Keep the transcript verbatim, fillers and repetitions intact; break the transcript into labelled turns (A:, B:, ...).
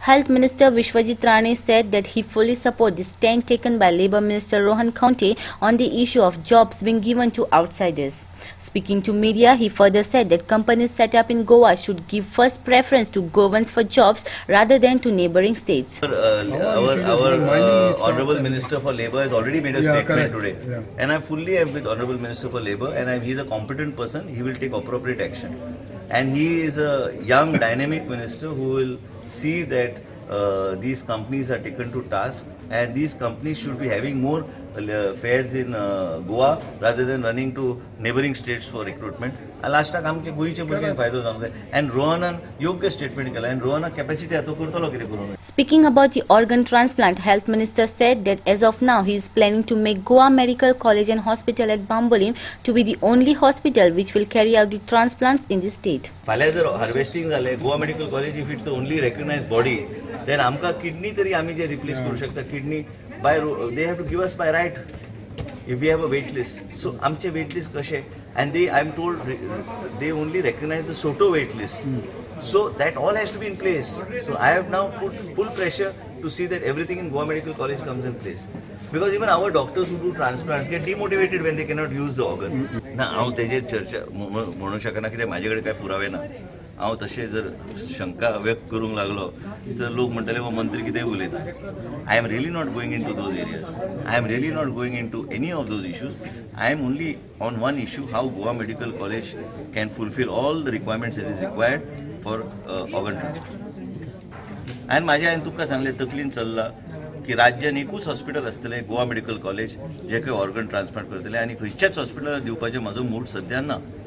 A: Health Minister Vishwajit Rane said that he fully supports the stand taken by Labour Minister Rohan Khaunte on the issue of jobs being given to outsiders. Speaking to media, he further said that companies set up in Goa should give first preference to Goans for jobs rather than to neighbouring states.
B: Uh, our our uh, Honourable Minister for Labour has already made a yeah, statement correct. today, yeah. and I fully am with Honourable Minister for Labour, and I, he is a competent person. He will take appropriate action, and he is a young, dynamic minister who will see that uh, these companies are taken to task, and these companies should be having more uh, fairs in uh, Goa rather than running to neighbouring states for recruitment. Last time आमचे गोयचे भुरग्यांक फायदो जावंक जाय, and Rohanan योग्य statement केला, and Rohanan capacity आतो करतलो कितें करून.
A: Speaking about the organ transplant, Health Minister said that as of now he is planning to make Goa Medical College and Hospital at Bambolim to be the only hospital which will carry out the transplants in the state.
B: फाल्यां जर harvesting जालें Goa Medical College, if it's the only recognized body, then आमकां kidney तरी आमी जे replace करू शकता, kidney by they have to give us by right if we have a wait list. So आमचे wait list कशे, and they I'm told they only recognize the Soto wait list. So that all has to be in place. So I have now put full pressure to see that everything in Goa Medical College comes in place. Because even our doctors who do transplants get demotivated when they cannot use the organ. ना हांव तेजेर चर्चा म्हणू शकना कित्याक म्हाजे कडेन कांय पुरावे ना. हांव तशें जर शंका व्यक्त करूंक लागलो तर लोक म्हणटले वो मंत्री कितेंय उलयता. I am really not going into those areas. I am really not going into any of those issues. I am only on one issue: how Goa Medical College can fulfill all the requirements that is required for uh, organ transplant. And म्हाजे हांवें तुमकां सांगलें तकलीन चल्लां की राज्यान एकूच hospital आसतलें Goa medical college जे खंय ऑर्गन ट्रान्सप्लांट करतले, आनी खंयच्याच हॉस्पिटलाक दिवपाचें म्हजो मूड सद्या ना.